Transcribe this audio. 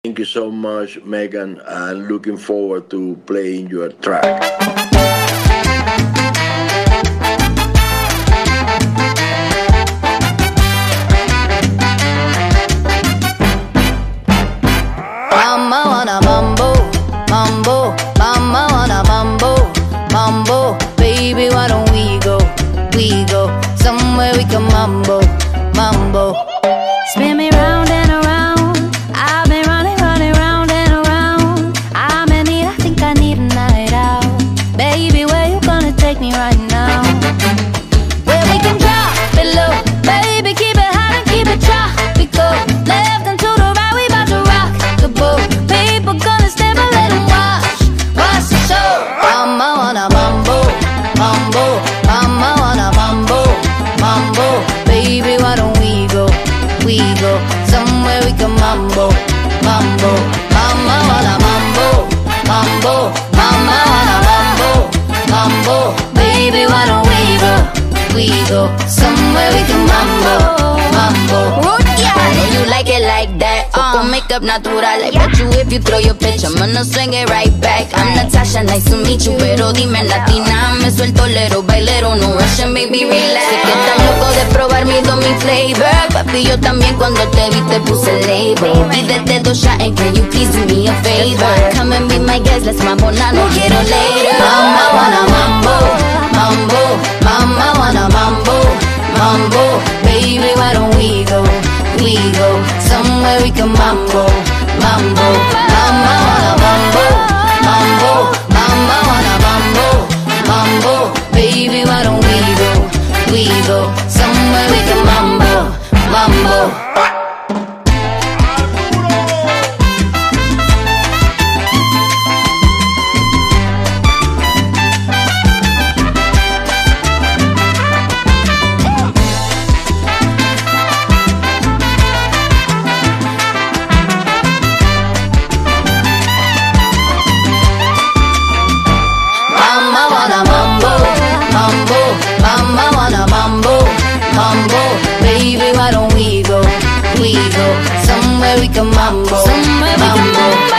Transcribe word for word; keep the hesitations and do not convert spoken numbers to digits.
Thank you so much, Meghan. I'm looking forward to playing your track. Mama wanna mambo, mambo, mama wanna mambo, mambo, baby, why don't we go, we go, somewhere we can mambo, mambo. Spin me round and around, I've been running, running round and around. I'm in need, I think I need a night out. Baby, where you gonna take me right now? Where we can drop it low, baby, keep it high and keep it tropical. Left and to the right, we bout to rock the boat. People gonna stand by, let 'em watch, watch the show. Mama wanna mambo, mambo, mama wanna mambo, mambo, baby, why don't we go, we go, somewhere we can mambo, mambo. Mama wanna mambo, mambo, mama wanna mambo, mambo, baby, why don't we go, we go, somewhere we can mambo, mambo. Yeah, know you like it like that. Uh, makeup natural, I bet you if you throw your pitch, I'm gonna swing it right back. I'm Natasha, nice to meet you, pero dime latina, me suelto lero, bailero, no rushing, baby, relax. Sé que estás loco de probar mi domi flavor, papi, yo también cuando te vi te puse label. Y desde dos shots, and can you please do me a favor? Come and be my guest, let's mambo now, no quiero later. Mama wanna mambo, mambo, mama wanna mambo, mambo, baby, why don't we go, we go, somewhere we can mambo, mambo. Mama wanna mambo, mambo, mama wanna mambo, mambo, baby, why don't we go, we go, somewhere we can mambo, mambo. Baby, why don't we go, we go, somewhere we can mambo, somewhere we can mambo.